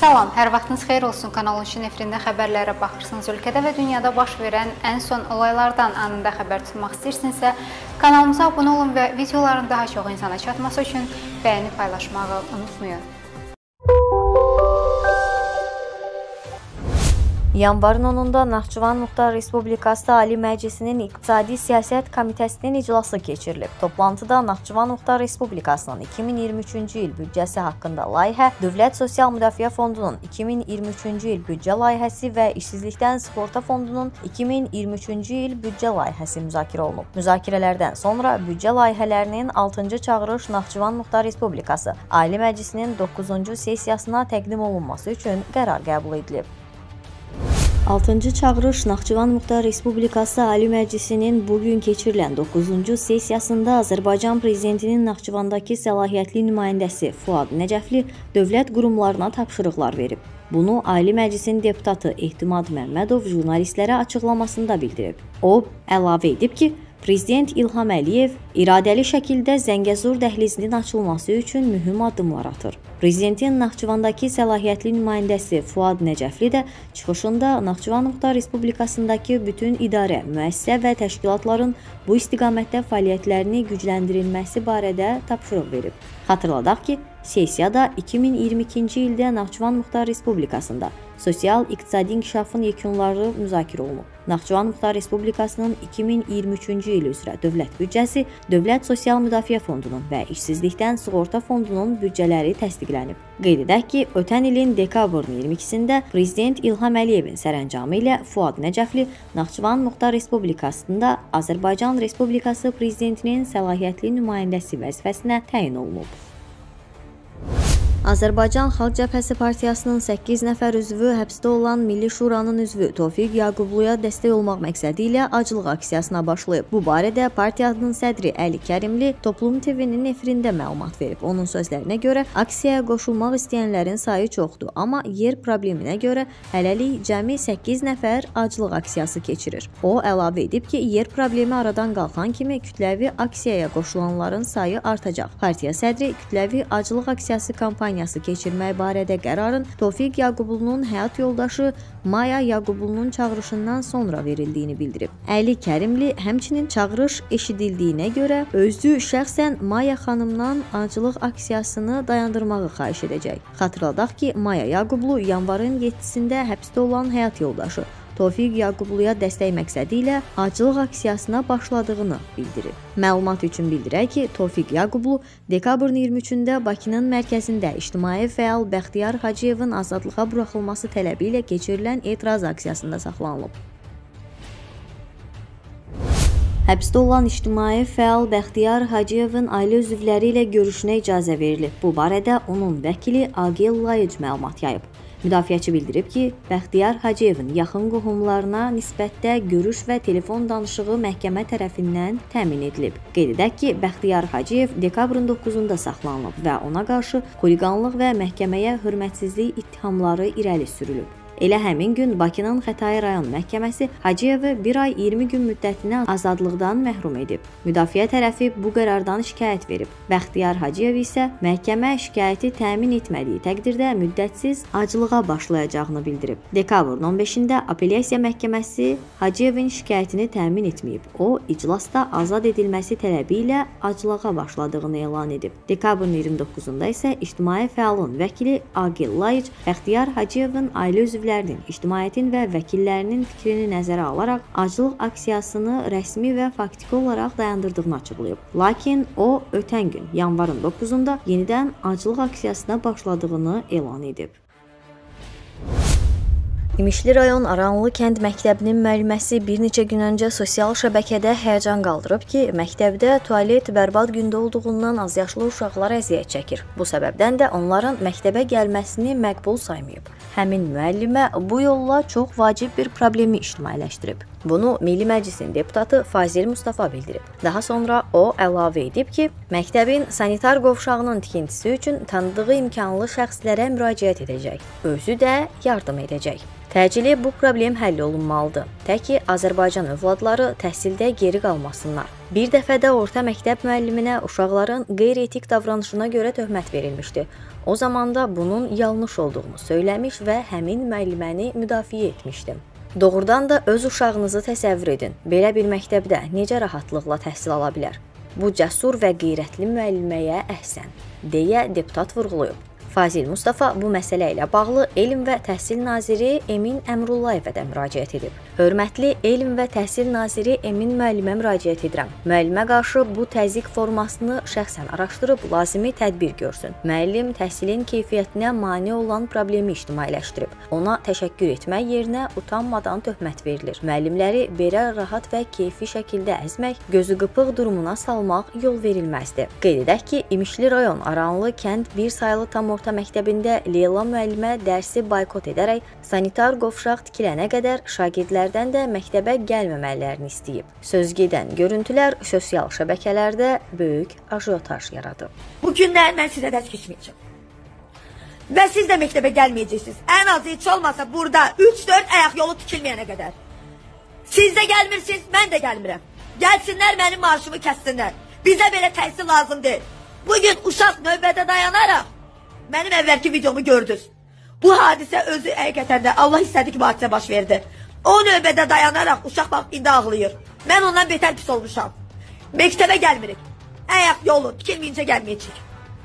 Salam, hər vaxtınız xeyir olsun. Kanal 13-ün efirində xəbərlərə baxırsınız. Ölkədə və dünyada baş verən ən son olaylardan anında xəbər tutmaq istəyirsinizsə, kanalımıza abunə olun və videoların daha çox insana çatması üçün bəyəni paylaşmağı unutmayın. Yanvarın 10-da Naxçıvan Muxtar Respublikası Ali Məclisinin İqtisadi Siyasət Komitəsinin iclası keçirilib. Toplantıda Naxçıvan Muxtar Respublikasının 2023-cü il büdcəsi haqqında layihə, Dövlət Sosial Müdafiə Fondunun 2023-cü il büdcə layihəsi və İşsizlikdən Sığorta Fondunun 2023-cü il büdcə layihəsi müzakirə olunub. Müzakirələrdən sonra büdcə layihələrinin 6-cı çağırış Naxçıvan Muxtar Respublikası Ali Məclisinin 9-cu sessiyasına təqdim olunması üçün qərar qəbul edilib. 6-cı çağırış Naxçıvan Muxtar Respublikası Ali Məclisinin bugün keçirilən 9-cu sessiyasında Azərbaycan Prezidentinin Naxçıvandakı səlahiyyətli nümayəndəsi Fuad Nəcəfli dövlət qurumlarına tapşırıqlar verib. Bunu Ali Məclisin deputatı Ehtimad Məmmədov jurnalistlərə açıqlamasında bildirib. O, əlavə edib ki, Prezident İlham Əliyev iradəli şəkildə Zəngəzur dəhlizinin açılması üçün mühüm addımlar atır. Prezidentin Naxçıvandakı səlahiyyətli nümayəndəsi Fuad Nəcəfli də çıxışında Naxçıvan Muxtar Respublikasındakı bütün idarə, müəssisə və təşkilatların bu istiqamətdə fəaliyyətlərini gücləndirilməsi barədə tapşırıq verib. Xatırladaq ki, sessiyada 2022-ci ildə Naxçıvan Muxtar Respublikasında sosial-iqtisadi inkişafın yekunları müzakirə olunub. Naxçıvan Muxtar Respublikasının 2023-cü il üzrə dövlət büdcəsi, Dövlət Sosial Müdafiə Fondunun və İşsizlikdən Sığorta Fondunun büdcələri təsdiqlənib. Qeyd edək ki, ötən ilin dekabrın 22-sində Prezident İlham Əliyevin sərəncamı ilə Fuad Nəcəfli Naxçıvan Muxtar Respublikasında Azərbaycan Respublikası Prezidentinin səlahiyyətli nümayəndəsi vəzifəsinə təyin olunub. Azərbaycan Xalq Cəbhəsi Partiyasının 8 nəfər üzvü həbsdə olan Milli Şuranın üzvü Tofiq Yaqubluya dəstək olmaq məqsədi ilə aclıq aksiyasına başlayıb. Bu barədə partiyanın sədri Əli Kərimli Toplum TV-nin efirində məlumat verib. Onun sözlərinə görə aksiyaya qoşulmaq istəyənlərin sayı çoxdur, amma yer probleminə görə hələlik cəmi 8 nəfər aclıq aksiyası keçirir. O əlavə edib ki, yer problemi aradan qalxan kimi kütləvi aksiyaya qoşulanların sayı artacaq. Partiya sədri kütləvi aclıq aksiyası kampaniyası keçirmək barədə qərarın Tofiq Yaqublunun həyat yoldaşı Maya Yaqublunun çağırışından sonra verildiyini bildirib. Əli Kərimli həmçinin çağırış eşidildiyinə görə özü şəxsən Maya xanımdan aclıq aksiyasını dayandırmağı xahiş edəcək. Xatırladaq ki, Maya Yaqublu yanvarın 7-sində həbsdə olan həyat yoldaşı Tofiq Yaqubluya dəstək məqsədi ilə aclıq aksiyasına başladığını bildirib. Məlumat üçün bildirək ki, Tofiq Yaqublu dekabrın 23-də Bakının mərkəzində ictimai fəal Bəxtiyar Hacıyevin azadlığa buraxılması tələbi ilə keçirilən etiraz aksiyasında saxlanılıb. Həbsdə olan ictimai fəal Bəxtiyar Hacıyevin ailə üzvləri ilə görüşünə icazə verilib. Bu barədə onun vəkili Agil Layic məlumat yayıb. Müdafiəçi bildirib ki, Bəxtiyar Hacıyevin yaxın qohumlarına nisbətdə görüş və telefon danışığı məhkəmə tərəfindən təmin edilib. Qeyd edək ki, Bəxtiyar Hacıyev dekabrın 9-da saxlanılıb və ona qarşı xuliqanlıq və məhkəməyə hörmətsizlik ittihamları irəli sürülüb. Elə həmin gün Bakının Xətai rayon məhkəməsi Hacıyevi 1 ay 20 gün müddətinə azadlıqdan məhrum edib. Müdafiə tərəfi bu qərardan şikayət verib. Bəxtiyar Hacıyev isə məhkəmə şikayəti təmin etmədiyi təqdirdə müddətsiz aclığa başlayacağını bildirib. Dekabrın 15-də Apellyasiya məhkəməsi Hacıyevin şikayətini təmin etməyib. O, iclasda azad edilməsi tələbi ilə aclığa başladığını elan edib. Dekabrın 29-da isə ictimai fəalın vəkili Agil Layic Bəxtiyar Hacıyevin ailə üzvləri ictimaiyyətin və vəkillərinin fikrini nəzərə alaraq aclıq aksiyasını rəsmi və faktiki olaraq dayandırdığını açıqlayıb. Lakin o, ötən gün, yanvarın 9-da yenidən aclıq aksiyasına başladığını elan edib. İmişli rayon Aranlı kənd məktəbinin müəlliməsi bir neçə gün öncə sosial şəbəkədə həyəcan qaldırıb ki, məktəbdə tualet bərbad gündə olduğundan azyaşlı uşaqlar əziyyət çəkir. Bu səbəbdən də onların məktəbə gəlməsini məqbul saymayıb. Həmin müəllimə bu yolla çox vacib bir problemi ictimailəşdirib. Bunu Milli Məclisin deputatı Fazil Mustafa bildirib. Daha sonra o əlavə edib ki, məktəbin sanitar qovşağının tikintisi üçün tanıdığı imkanlı şəxslərə müraciət edəcək, özü də yardım edəcək. Təcili bu problem həll olunmalıdır. Tək ki, Azərbaycan övladları təhsildə geri qalmasınlar. Bir dəfə də orta məktəb müəlliminə uşaqların qeyri-etik davranışına görə töhmət verilmişdi. O zaman da bunun yanlış olduğunu söyləmiş və həmin müəlliməni müdafiə etmişdim. Doğrudan da öz uşağınızı təsəvvür edin. Belə bir məktəbdə necə rahatlıqla təhsil ala bilər? Bu cəsur və qeyrətli müəlliməyə əhsən, deyə deputat vurğulayıb. Fazil Mustafa bu məsələ ilə bağlı Elm və Təhsil Naziri Emin Əmrullayevə də müraciət edib. Hörmətli Elm və Təhsil Naziri Emin müəllimə müraciət edirəm. Müəllimə qarşı bu təzyiq formasını şəxsən araşdırıb lazımi tədbir görsün. Müəllim təhsilin keyfiyyətinə mane olan problemi ictimailəşdirib. Ona təşəkkür etmək yerinə utanmadan töhmət verilir. Müəllimləri belə rahat və keyfi şəkildə əzmək, gözü qıpıq durumuna salmaq yol verilməzdir. Qeyd edək ki, İmişli rayon Aranlı kənd bir sayılı tam orta məktəbində Leyla müəllimə dərsi boykot edərək sanitar qovşaq tikilənə qədər şagirdlərdən də məktəbə gəlməmələrini istəyib. Söz gedən görüntülər sosial şəbəkələrdə böyük ajotaj yaradıb. Bu günlər mən sizə dərs keçməyəcəm. Və siz də məktəbə gəlməyəcəksiniz. Ən azı heç olmasa burada 3-4 ayaq yolu tikilməyənə qədər. Siz də gəlmirsiniz, mən də gəlmirəm. Gəlsinlər mənim marşımı kəssinlər. Bizə belə təhsil lazım deyil. Bugün uşaq növbədə dayanaraq mənim əvvəlki videomu gördünüz. Bu hadisə özü həqiqətən də Allah istədi ki, bu hadisə baş verdi. O növbədə dayanaraq uşaq bax indi ağlayır. Mən ondan betər pis olmuşam. Məktəbə gəlmirik. Ayaq yolu tikilməyincə gəlməyəcək.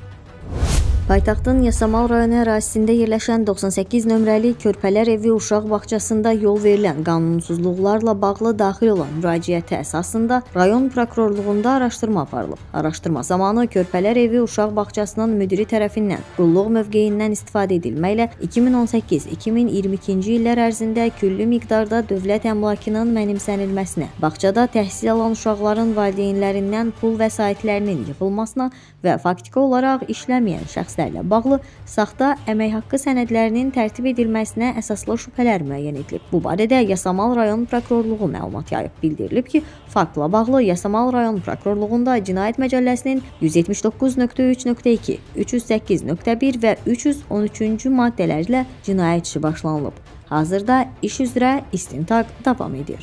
Paytaxtın Yasamal rayonu ərazisində yerləşən 98 nömrəli Körpələr Evi uşaq bağçasında yol verilən qanunsuzluqlarla bağlı daxil olan müraciətə əsasında rayon prokurorluğunda araşdırma aparılıb. Araşdırma zamanı Körpələr Evi uşaq bağçasının müdiri tərəfindən qulluq mövqeyindən istifadə edilməklə 2018-2022-ci illər ərzində küllü miqdarda dövlət əmlakının mənimsənilməsinə, bağçada təhsil alan uşaqların valideynlərindən pul vəsaitlərinin yığılmasına və faktiki olaraq işləməyən şəxslərlə bağlı saxta əmək haqqı sənədlərinin tərtib edilməsinə əsaslı şübhələr müəyyən edilib. Bu barədə Yasamal rayon prokurorluğu məlumat yayıb. Bildirilib ki, faktla bağlı Yasamal rayon prokurorluğunda Cinayət Məcəlləsinin 179.3.2, 308.1 və 313-cü maddələrlə cinayət işi başlanılıb. Hazırda iş üzrə istintaq davam edir.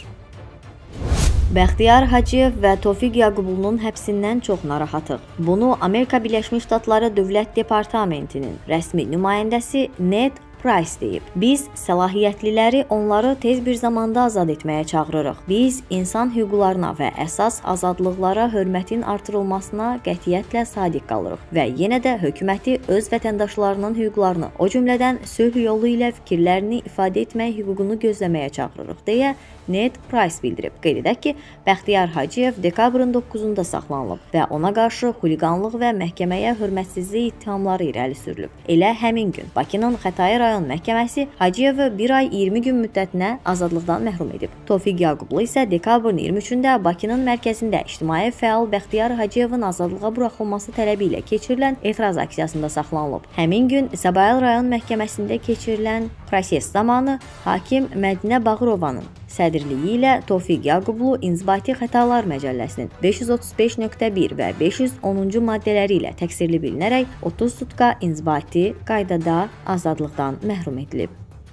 Bəxtiyar Hacıyev və Tofiq Yaqublunun həbsindən çox narahatıq. Bunu Amerika Birləşmiş Ştatları Dövlət Departamentinin rəsmi nümayəndəsi Ned Price deyib. Biz səlahiyyətliləri onları tez bir zamanda azad etməyə çağırırıq. Biz insan hüquqlarına və əsas azadlıqlara hörmətin artırılmasına qətiyyətlə sadiq qalırıq və yenə də hökuməti öz vətəndaşlarının hüquqlarını, o cümlədən sülh yolu ilə fikirlərini ifadə etmək hüququnu gözləməyə çağırırıq, deyə Ned Price bildirib. Qeyd edək ki, Bəxtiyar Hacıyev dekabrın 9-da saxlanılıb və ona qarşı xuliqanlıq və məhkəməyə hörmətsizlik ittihamları irəli sürülüb. Elə həmin gün Bakının Xətai rayon məhkəməsi Hacıyevi 1 ay 20 gün müddətinə azadlıqdan məhrum edib. Tofiq Yaqublu isə dekabrın 23-də Bakının mərkəzində ictimai fəal Bəxtiyar Hacıyevin azadlığa buraxılması tələbi ilə keçirilən etiraz aksiyasında saxlanılıb. Həmin gün Sabayal rayon məhkəməsində keçirilən proses zamanı hakim Mədinə Bağırovanın sədrliyi ilə Tofiq Yaqublu İnzibati Xətalar Məcəlləsinin 535.1 və 510-cu maddələri ilə təqsirli bilinərək 30 sutka inzibati qaydada azadlıqdan məhrum edilib.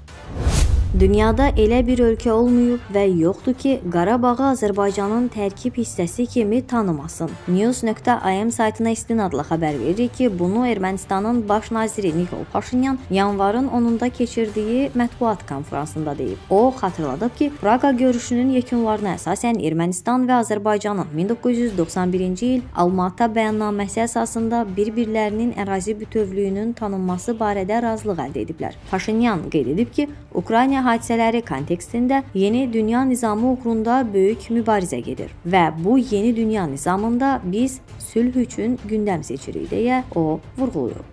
Dünyada elə bir ölkə olmayıb və yoxdur ki, Qarabağı Azərbaycanın tərkib hissəsi kimi tanımasın. News.am saytına istinadla xəbər verir ki, bunu Ermənistanın baş naziri Nikol Paşinyan yanvarın 10-da keçirdiyi mətbuat konfransında deyib. O, xatırladıb ki, Praqa görüşünün yekunlarına əsasən Ermənistan və Azərbaycanın 1991-ci il Alma-Ata bəyannaməsi əsasında bir-birlərinin ərazi bütövlüyünün tanınması barədə razılıq əldə ediblər. Paşinyan qeyd edib ki, Ukrayna hadisələri kontekstində yeni dünya nizamı uğrunda böyük mübarizə gedir və bu yeni dünya nizamında biz sülh üçün gündəm seçirik, deyə o vurğulayıb.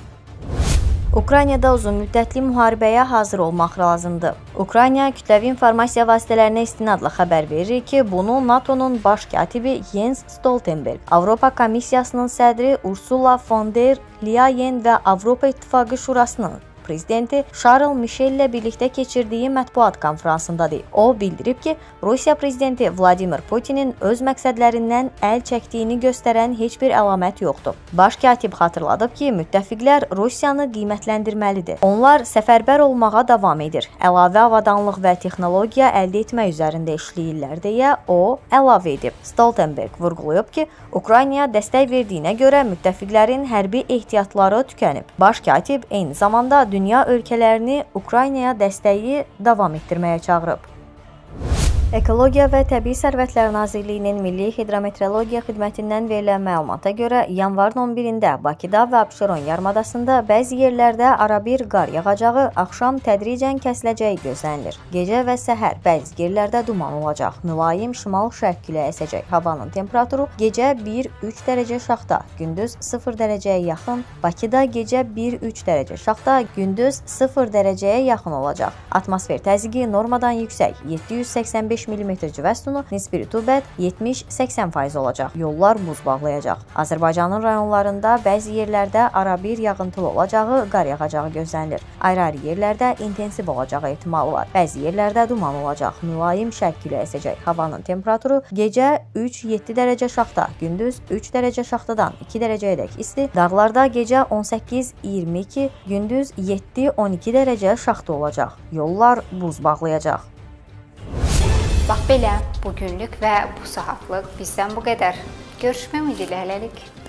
Ukraynada uzunmüddətli müharibəyə hazır olmaq lazımdır. Ukrayna kütləvi informasiya vasitələrinə istinadla xəbər verir ki, bunu NATO-nun baş katibi Jens Stoltenberg, Avropa Komissiyasının sədri Ursula von der Leyen və Avropa İttifaqı Şurasının prezidenti Charles Michel ilə birlikdə keçirdiyi mətbuat konfransında deyib. O bildirib ki, Rusiya prezidenti Vladimir Putinin öz məqsədlərindən əl çəkdiyini göstərən heç bir əlamət yoxdur. Baş katib xatırladıb ki, müttəfiqlər Rusiyanı qiymətləndirməlidir. Onlar səfərbər olmağa davam edir. Əlavə avadanlıq və texnologiya əldə etmək üzərində işləyirlər deyə o əlavə edib. Stoltenberg vurğulayıb ki, Ukraynaya dəstək verdiyinə görə müttəfiqlərin hərbi ehtiyatları tükənib. Baş katib eyni zamanda dünya ölkələrini Ukraynaya dəstəyi davam etdirməyə çağırıb. Ekologiya və Təbii Sərvətlər Nazirliyinin Milli Hidrometeorologiya Xidmətindən verilən məlumata görə yanvarın 11-də Bakıda və Abşeron yarımadasında bəzi yerlərdə arabir qar yağacağı, axşam tədricən kəsiləcəyi gözlənilir. Gecə və səhər bəzi yerlərdə duman olacaq, mülayim şimal-şərq küləyi əsəcək. Havanın temperaturu gecə 1-3 dərəcə şaxta, gündüz 0 dərəcəyə yaxın. Bakıda gecə 1-3 dərəcə şaxta, gündüz 0 dərəcəyə yaxın olacaq. Atmosfer təzyiqi normadan yüksək, 785 mm civə sütunu, nisbi rütubət 70-80% olacaq. Yollar buz bağlayacaq. Azərbaycanın rayonlarında bəzi yerlərdə arabir yağıntılı olacağı, qar yağacağı gözlənilir. Ayrı-ayrı yerlərdə intensiv olacağı ehtimalı var. Bəzi yerlərdə duman olacaq. Mülayim şərq küləyi əsəcək. Havanın temperaturu gecə 3-7 dərəcə şaxta, gündüz 3 dərəcə şaxtadan 2 dərəcəyədək isti. Dağlarda gecə 18-22, gündüz 7-12 dərəcə şaxta olacaq. Yollar buz bağlayacaq. Bax belə, bugünlük və bu saatlıq bizdən bu qədər. Görüşmək ümidilə hələlik.